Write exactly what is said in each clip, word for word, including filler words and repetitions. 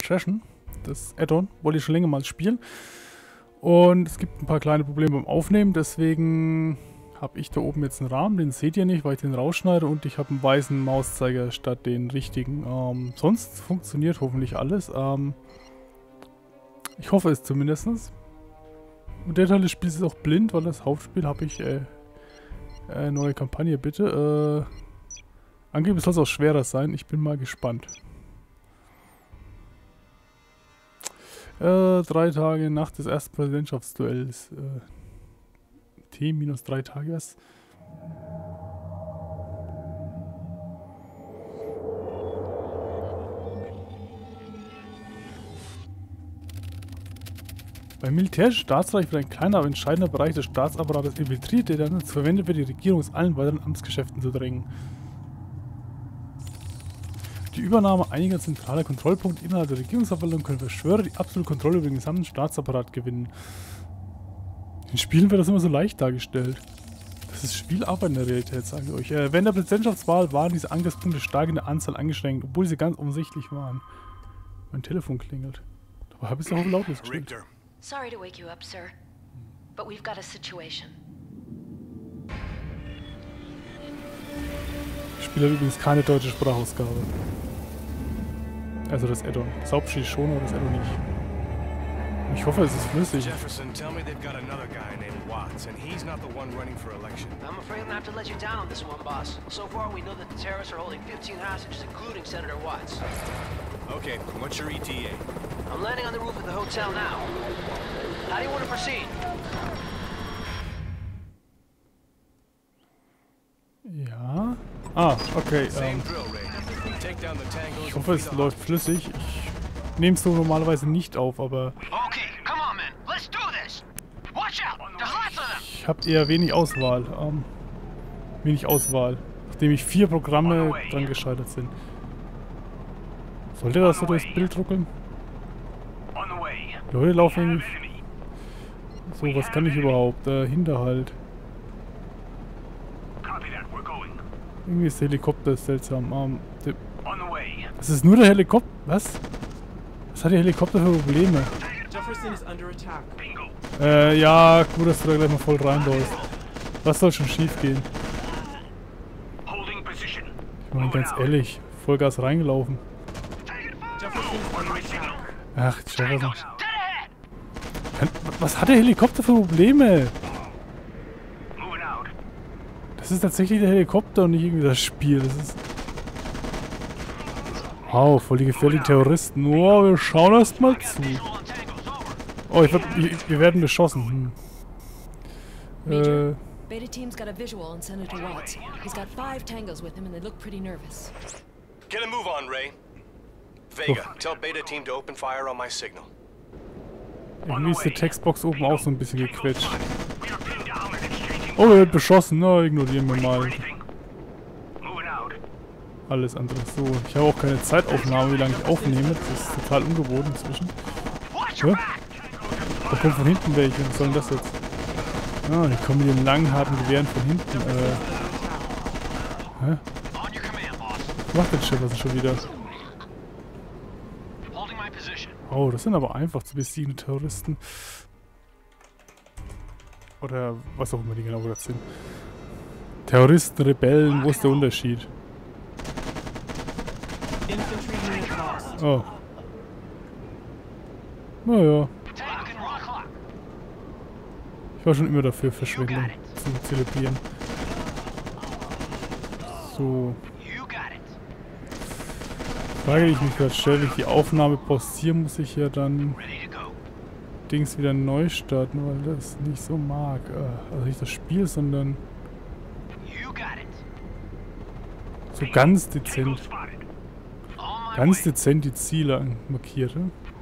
trashen. Das Add-on wollte ich schon länger mal spielen. Und es gibt ein paar kleine Probleme beim Aufnehmen, deswegen habe ich da oben jetzt einen Rahmen, den seht ihr nicht, weil ich den rausschneide, und ich habe einen weißen Mauszeiger statt den richtigen. Ähm, sonst funktioniert hoffentlich alles. Ähm, ich hoffe es zumindest. Und der Teil des Spiels ist auch blind, weil das Hauptspiel habe ich... Äh, äh, neue Kampagne bitte. Äh, angeblich soll es auch schwerer sein, ich bin mal gespannt. Äh, drei Tage nach des ersten Präsidentschaftsduells. Äh, T minus drei Tage was? Beim militärischen Staatsreich wird ein kleiner, aber entscheidender Bereich des Staatsapparates infiltriert, der dann verwendet wird, die Regierung aus allen weiteren Amtsgeschäften zu drängen. Die Übernahme einiger zentraler Kontrollpunkte innerhalb der Regierungsverwaltung können Verschwörer die absolute Kontrolle über den gesamten Staatsapparat gewinnen. In Spielen wird das immer so leicht dargestellt. Das ist Spielarbeit in der Realität, sage ich euch. Äh, während der Präsidentschaftswahl waren diese Angriffspunkte stark in der Anzahl eingeschränkt, obwohl sie ganz offensichtlich waren. Mein Telefon klingelt. Dabei habe ich es auch auf lautlos gestellt. Sorry to wake you up, sir, but we've got a situation. Ich spiele übrigens keine deutsche Sprachausgabe. Also das Add-on. Das Hauptspiel schon, aber das Add-on nicht. Ich hoffe, es ist flüssig. Jefferson, tell me they've got another guy named Watts, and he's not the one running for election. I'm afraid I'm gonna have to let you down on this one, boss. So far, we know that the terrorists are holding fifteen hostages, including Senator Watts. Okay, what's your E T A? I'm landing on the roof of the hotel now. How do you want to proceed? Ja. Ah, okay. Ähm, ich hoffe, es läuft flüssig. Ich nehme es so normalerweise nicht auf, aber ich habe eher wenig Auswahl. Ähm, wenig Auswahl. Nachdem ich vier Programme dran gescheitert sind. Sollte das so durchs Bild ruckeln? Leute laufen irgendwie... So, was kann ich überhaupt? Äh, Hinterhalt. Irgendwie ist der Helikopter seltsam. Um, der, das ist nur der Helikopter. Was? Was hat der Helikopter für Probleme? Äh, ja, gut, dass du da gleich mal voll reinläufst. Was soll schon schief gehen? Ich meine, ganz ehrlich, Vollgas reingelaufen. Ach, Jefferson. Was hat der Helikopter für Probleme? Das ist tatsächlich der Helikopter und nicht irgendwie das Spiel. Das ist... Wow, voll die gefährlichen Terroristen. Oh, wir schauen erst mal zu. Oh, ich werd, ich, wir werden beschossen. Hm. Äh... Beta team's got a visual on Senator Watts. He's got five tangos with him and they look pretty nervous. Get a move on, Ray. Vega, tell Beta team to open fire on my signal. Irgendwie ist die Textbox oben auch so ein bisschen gequetscht. Oh, er wird beschossen. Na, ignorieren wir mal. Alles andere. So, ich habe auch keine Zeitaufnahme, wie lange ich aufnehme. Das ist total ungewohnt inzwischen. Hä? Da kommt von hinten welche. Was soll denn das jetzt? Ah, die kommen mit den langen, harten Gewehren von hinten. Äh. Hä? Was macht der Jefferson schon wieder? Oh, das sind aber einfach zu besiegende Terroristen. Oder was auch immer die genau das sind. Terroristen, Rebellen, wo ist der Unterschied? Oh. Naja. Ich war schon immer dafür, Verschwendung zu zelebrieren. So. Frage, die ich mich gerade stelle, wenn ich die Aufnahme pausiere, muss ich ja dann Dings wieder neu starten, weil das nicht so mag. Also nicht das Spiel, sondern so ganz dezent. Ganz dezent die Ziele markiert.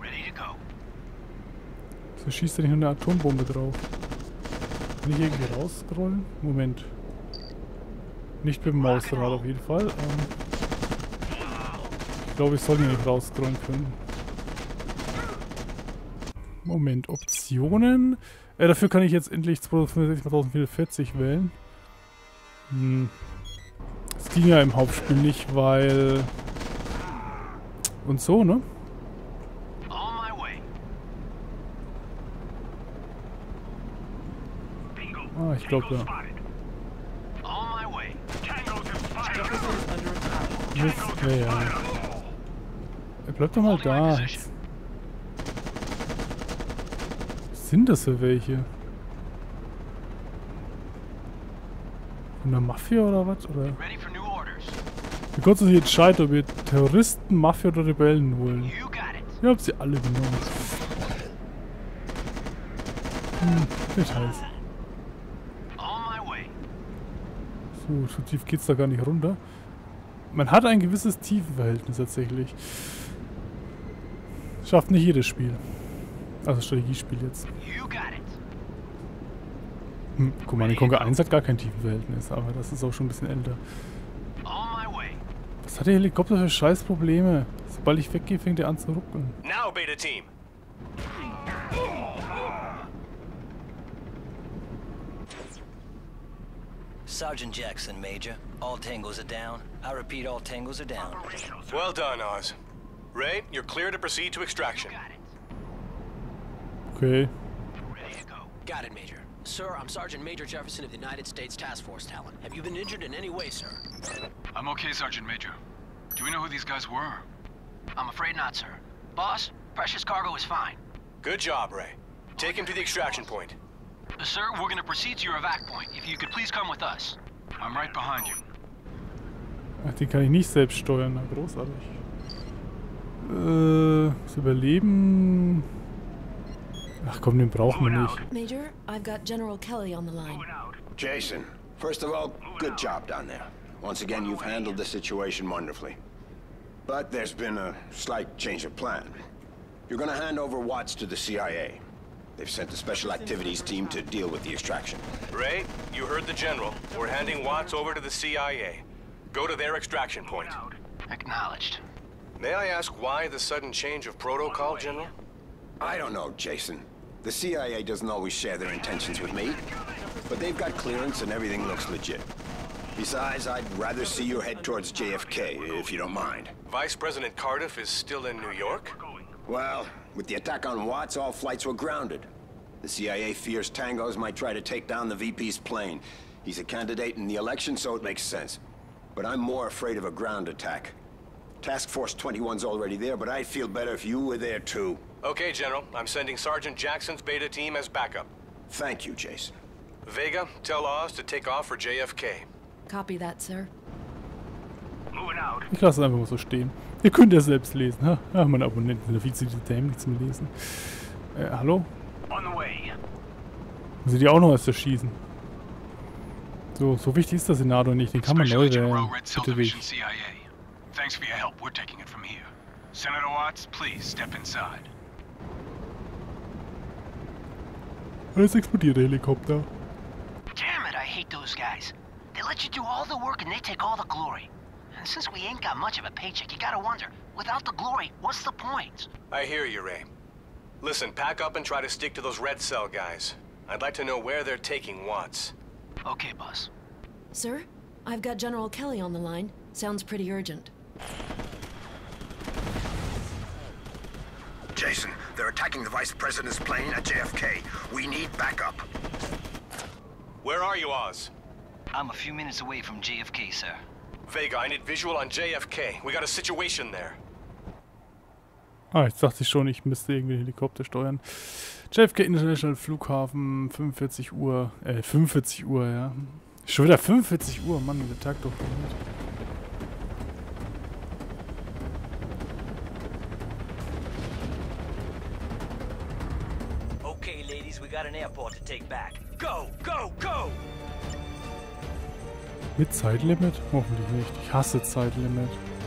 So schießt er nicht nur eine Atombombe drauf. Kann ich irgendwie rausscrollen? Moment. Nicht mit dem Mausrad auf jeden Fall. Ähm Ich glaube, ich soll hier nicht rausscrollen können. Moment, Optionen. Äh, dafür kann ich jetzt endlich zweitausendfünfundsechzig mal zweitausendvierundvierzig wählen. Hm. Das ging ja im Hauptspiel nicht, weil... Und so, ne? Ah, ich glaube ja. On my way. Mist, ja, ja. Er bleibt doch mal da. Was sind das für welche? Von der Mafia oder was? Oder? Ready for new orders. Wie Gott sich entscheidet, ob ihr Terroristen, Mafia oder Rebellen holen. You got it. Ihr habt sie alle genommen. Hm, Details. On my way. So, so tief geht's da gar nicht runter. Man hat ein gewisses Tiefenverhältnis tatsächlich. Schafft nicht jedes Spiel. Also Strategiespiel jetzt. You got it. Hm, guck mal, die Conquer eins hat gar kein Tiefenverhältnis, aber das ist auch schon ein bisschen älter. On my way. Was hat der Helikopter für scheiß Probleme? Sobald ich weggehe, fängt er an zu ruckeln. Now, Beta Team. Sergeant Jackson, Major. All tangos are down. I repeat, all tangos are down. Well done, Oz. Ray, you're clear to proceed to extraction. Got it. Okay. Ready to go. Got it, Major. Sir, I'm Sergeant Major Jefferson of the United States Task Force Talon. Have you been injured in any way, sir? I'm okay, Sergeant Major. Do we know who these guys were? I'm afraid not, sir. Boss, precious cargo is fine. Good job, Ray. Take him to the extraction point. Uh, sir, we're gonna proceed to your evac point. If you could please come with us. I'm right behind you. Ach, den kann ich nicht selbst steuern. Na, großartig. Äh, das Überleben... Ach komm, den brauchen wir nicht. Major, I've got General Kelly on the line. Jason, first of all, good job down there. Once again, you've handled the situation wonderfully. But there's been a slight change of plan. You're gonna hand over Watts to the C I A. They've sent a special activities team to deal with the extraction. Ray, you heard the General. We're handing Watts over to the C I A. Go to their extraction point. Acknowledged. May I ask why the sudden change of protocol, General? I don't know, Jason. The C I A doesn't always share their intentions with me. But they've got clearance and everything looks legit. Besides, I'd rather see you head towards J F K, if you don't mind. Vice President Cardiff is still in New York? Well, with the attack on Watts, all flights were grounded. The C I A fears Tangos might try to take down the V P's plane. He's a candidate in the election, so it makes sense. But I'm more afraid of a ground attack. Task Force twenty-one's already there, but I'd feel better if you were there too. Okay, General. I'm sending Sergeant Jackson's Beta team as backup. Thank you, Jason. Vega, tell Oz to take off for J F K. Copy that, sir. Ich lasse es einfach mal so stehen. Ihr könnt ja selbst lesen. Ha? Ja, meine Abonnenten sind ja viel zu dämlich zum Lesen. Äh, hallo? On the way. Muss ich die auch noch erst erschießen? So, so wichtig ist der Senator nicht. Den kann man neu Special Agent wählen. Rowe, Red Cell Bitte Division weg. C I A. Thanks for your help. We're taking it from here. Senator Watts, please step inside. Alles explodiert, der Helikopter. Damn it, I hate those guys. They let you do all the work and they take all the glory. And since we ain't got much of a paycheck, you gotta wonder, without the glory, what's the point? I hear you, Ray. Listen, pack up and try to stick to those Red Cell guys. I'd like to know where they're taking Watts. Okay, boss. Sir, I've got General Kelly on the line. Sounds pretty urgent. Jason, they're attacking the Vice President's plane at J F K. We need backup. Where are you, Oz? I'm a few minutes away from J F K, sir. Vega, I need visual on J F K. We got a situation there. Ah, jetzt dachte ich schon, ich müsste irgendwie den Helikopter steuern. J F K International Flughafen, fünfundvierzig Uhr. Äh, fünfundvierzig Uhr, ja. Schon wieder fünfundvierzig Uhr, Mann, der Tag doch nicht. Okay, ladies, we got an airport to take back. Go, go, go! Mit Zeitlimit? Hoffentlich nicht. Ich hasse Zeitlimit.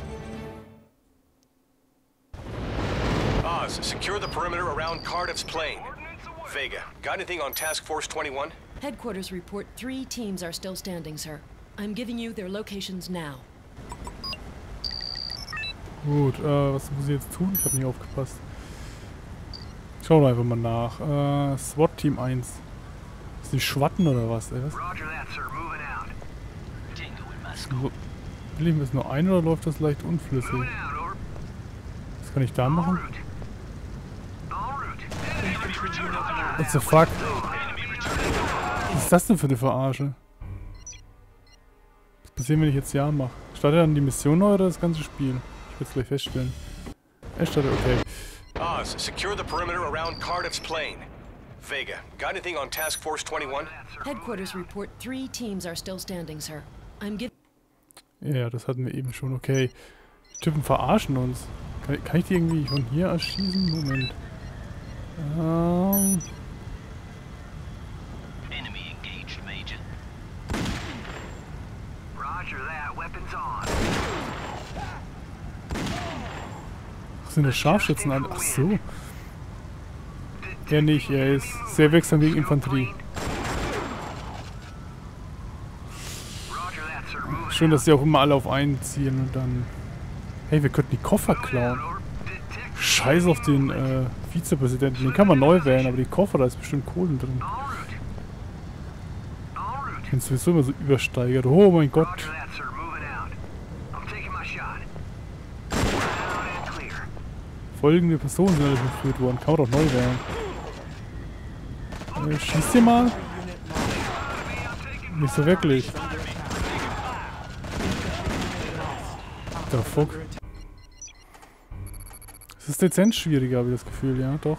Oz, secure the perimeter around Cardiff's plane. Vega, got anything on Task Force twenty-one? Headquarters report three teams are still standing, sir. I'm giving you their locations now. Gut, äh, was muss ich jetzt tun? Ich habe nicht aufgepasst. Schauen wir einfach mal nach. Äh, SWAT Team eins. Ist die Schwatten oder was? Ey, was? Roger that, sir. Moving out. Dingo in my So, Leben ist nur ein oder läuft das leicht unflüssig? Moving out, over. Was kann ich da machen? route. En route. What the fuck? Was ist das denn für eine Verarsche? Was passiert, wenn ich jetzt Ja mache? Startet dann die Mission neu oder das ganze Spiel? Ich will es gleich feststellen. Er startet, okay. Oz, secure the perimeter around Cardiff's plane. Vega, got anything on Task Force twenty-one? Headquarters report three teams are still standing, sir. I'm giving... Ja, das hatten wir eben schon, okay. Die Typen verarschen uns. Kann, kann ich die irgendwie von hier erschießen? Moment. Ähm... Enemy engaged, Major. Roger that, weapons on. Ach, sind das Scharfschützen an? Ach so. Er nicht, er ist sehr wirksam gegen Infanterie. Schön, dass sie auch immer alle auf einen zielen und dann... Hey, wir könnten die Koffer klauen. Scheiß auf den äh, Vizepräsidenten. Den kann man neu wählen, aber die Koffer, da ist bestimmt Kohlen drin. Ich bin sowieso immer so übersteigert. Oh mein Gott. Folgende Personen sind alle geführt worden. Kann man doch neu wählen. Äh, schießt ihr mal? Nicht so wirklich. Der Fuck. Es ist dezent schwieriger, habe ich das Gefühl, ja, doch.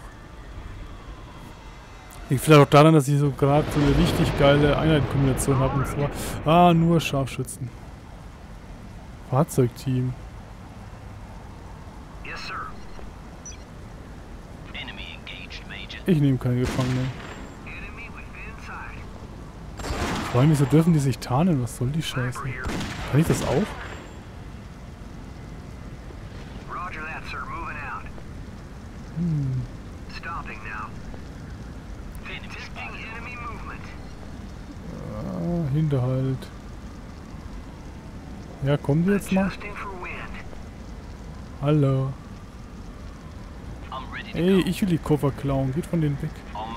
Liegt vielleicht auch daran, dass ich so gerade so eine richtig geile Einheitenkombination habe. Und zwar, ah, nur Scharfschützen. Fahrzeugteam. Ich nehme keine Gefangenen. Vor allem, wieso dürfen die sich tarnen? Was soll die Scheiße? Kann ich das auch? Hm. Ah, Hinterhalt. Ja, kommen die jetzt mal? Hallo. Ey, ich will die Koffer klauen. Geht von denen weg.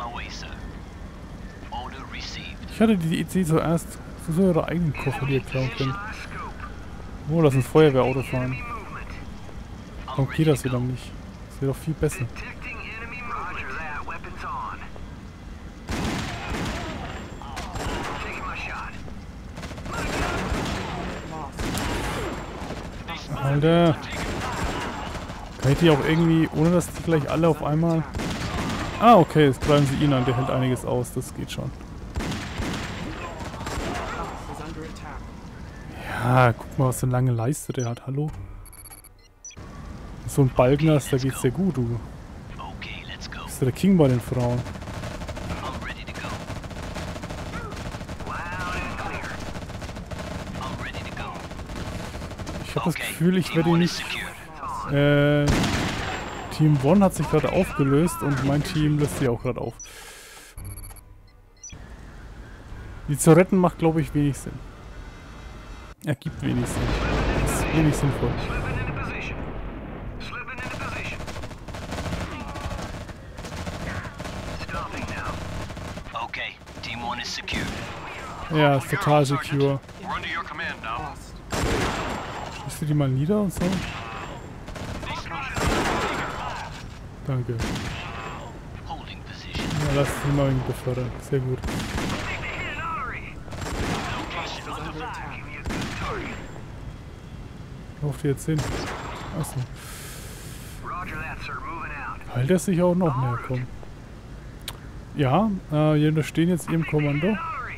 Ich hatte die Idee zuerst, so ihre eigenen Koffer, die ihr klauen könnt. Oh, lass uns Feuerwehrauto fahren. Warum geht das wieder nicht? Das wäre doch viel besser. Alter. Kann ich die auch irgendwie, ohne dass die gleich alle auf einmal... Ah, okay, jetzt greifen sie ihn an, der hält einiges aus, das geht schon. Ja, guck mal, was für eine lange Leiste der hat, hallo? So ein Balken hast, da geht's dir gut, du. Bist du der King bei den Frauen? Ich habe das Gefühl, ich werde ihn nicht... Äh, Team One hat sich gerade aufgelöst und mein Team löst sich auch gerade auf. Die zu retten macht, glaube ich, wenig Sinn. Ergibt wenig Sinn. Das ist wenig sinnvoll. Ja, ist total secure. Schießt du die mal nieder und so? Danke. Ja, lass sie mal befördern. Sehr gut. Wo lauft ihr jetzt hin? Achso. Heilt er sich auch noch näher kommen? Ja, äh, hier unterstehen jetzt ihrem Kommando.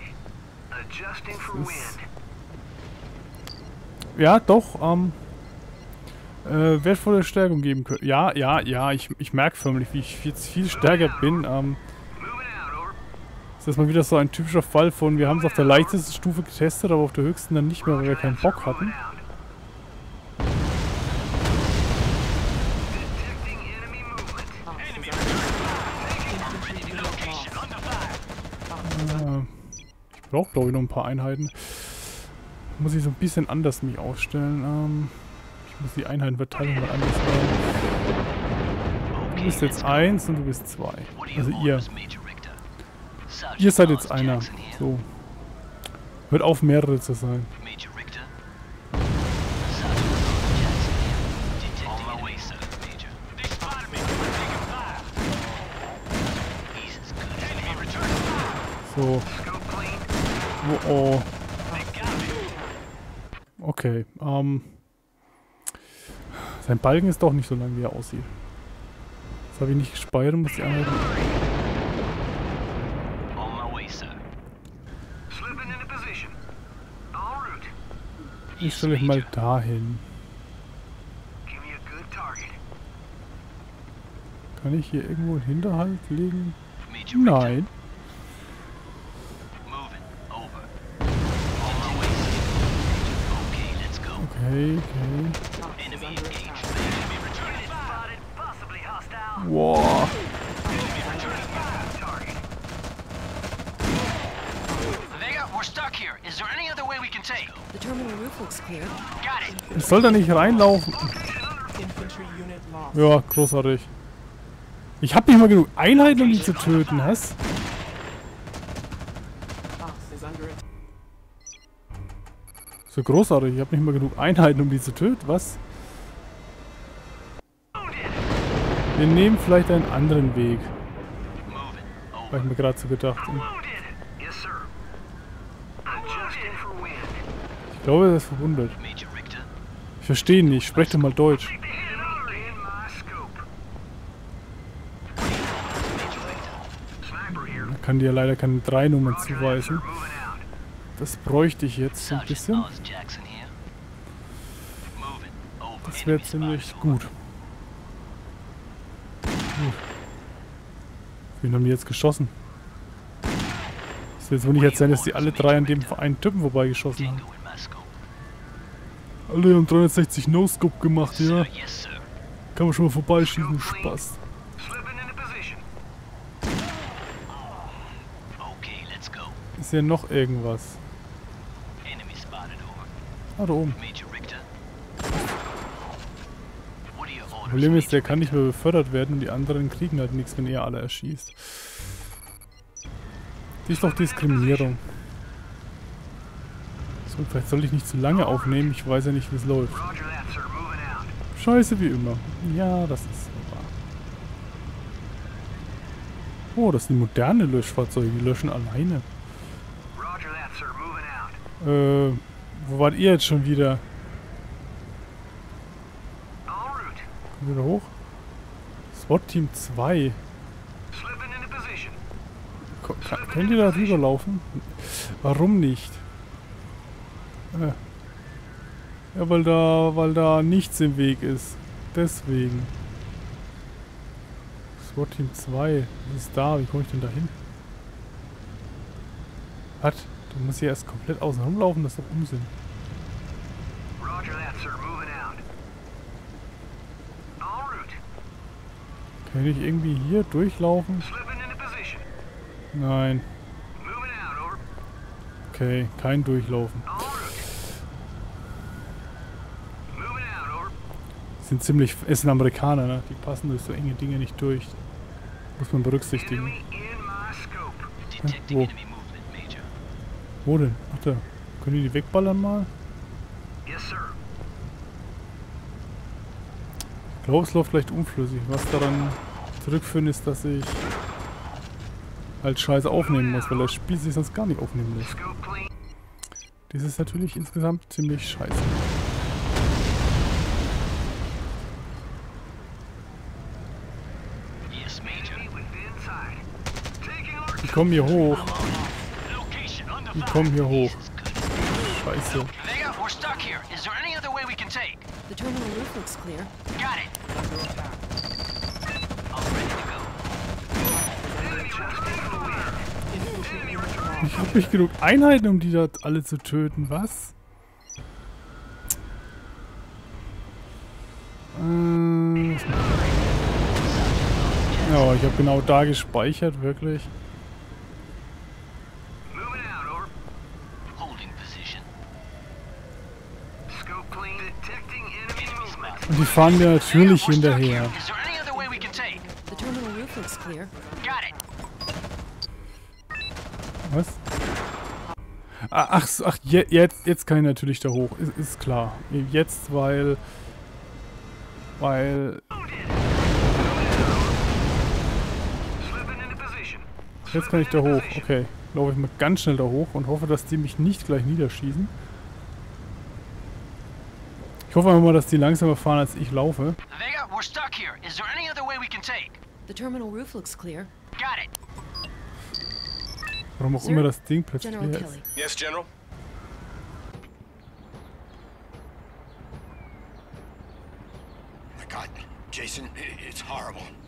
Ist ja, doch, ähm, äh, wertvolle Stärkung geben können. Ja, ja, ja, ich, ich merke förmlich, wie ich jetzt viel stärker bin. Ähm, das ist mal wieder so ein typischer Fall von, wir haben es auf der leichtesten Stufe getestet, aber auf der höchsten dann nicht mehr, weil wir keinen Bock hatten. Äh, ich brauche, glaube ich, noch ein paar Einheiten. Muss ich so ein bisschen anders mich aufstellen. Ähm, ich muss die Einheitenverteilung mal anders machen. Du bist jetzt eins und du bist zwei. Also ihr. Ihr seid jetzt einer. So. Hört auf, mehrere zu sein. So. Oh, oh. Okay, ähm... sein Balken ist doch nicht so lang, wie er aussieht. Das habe ich nicht gespeichert, muss ich anhalten. Ich stelle ich mal dahin. Kann ich hier irgendwo einen Hinterhalt legen? Nein. Okay, okay. Wow. Vega, we're stuck here. Is there any other way we can take? The terminal roof looks clear. Got it. Ich soll da nicht reinlaufen. Ja, großartig. Ich habe nicht mal genug Einheiten, um die zu töten, was? So großartig, ich habe nicht mal genug Einheiten, um die zu töten, was? Wir nehmen vielleicht einen anderen Weg. Habe ich mir gerade so gedacht. Ich glaube, er ist verwundet. Ich verstehe ihn nicht, sprech doch mal Deutsch. Ich kann dir leider keine drei Nummern zuweisen. Das bräuchte ich jetzt so ein bisschen. Das wäre ziemlich gut. Gut. Wen haben die jetzt geschossen? Das wird jetzt wohl nicht erzählen, dass die alle drei an dem einen Typen vorbeigeschossen haben. Alle haben dreihundertsechzig No-Scope gemacht, ja. Kann man schon mal vorbeischießen, Spaß. Ist hier noch irgendwas? Ah, da oben. Das Problem ist, der kann nicht mehr befördert werden und die anderen kriegen halt nichts, wenn er alle erschießt. Die ist doch Diskriminierung. So, vielleicht soll ich nicht zu lange aufnehmen, ich weiß ja nicht, wie es läuft. Scheiße wie immer. Ja, das ist so wahr. Oh, das sind moderne Löschfahrzeuge, die löschen alleine. Äh, wo wart ihr jetzt schon wieder? Kommt wieder hoch? SWAT Team zwei. Ko kann, könnt ihr da rüber laufen? Warum nicht? Äh. Ja, weil da, weil da nichts im Weg ist. Deswegen. SWAT Team zwei. Was ist da? Wie komme ich denn da hin? Was? Du musst hier erst komplett außen rumlaufen, das ist doch Unsinn. Kann ich irgendwie hier durchlaufen? Nein. Okay, kein Durchlaufen. Sind ziemlich... Es sind Amerikaner, ne? Die passen durch so enge Dinge nicht durch. Muss man berücksichtigen. Ja, wo? Wo denn? Ach da. Können die die wegballern mal? Ich glaube, es läuft vielleicht unflüssig. Was daran zurückführen ist, dass ich halt Scheiße aufnehmen muss, weil das Spiel sich sonst gar nicht aufnehmen lässt. Das ist natürlich insgesamt ziemlich scheiße. Die kommen hier hoch. Die kommen hier hoch. Scheiße. The terminal roof looks clear. Got it. Ich habe nicht genug Einheiten, um die dort alle zu töten. Was? Äh, ja, ich habe genau da gespeichert, wirklich. Und die fahren mir natürlich hinterher. The terminal roof looks clear. Was? Ah, ach, ach je, jetzt, jetzt kann ich natürlich da hoch. Ist, ist klar. Jetzt, weil... Weil... Jetzt kann ich da hoch. Okay. laufe ich mal ganz schnell da hoch und hoffe, dass die mich nicht gleich niederschießen. Ich hoffe einfach mal, dass die langsamer fahren, als ich laufe. Vega, we're stuck here. Is there any other way we can take? The terminal roof looks clear. Got it. Warum auch Sir? immer das Ding plötzlich General leer Kelly. ist. Yes, General? My God, Jason, i- it's horrible.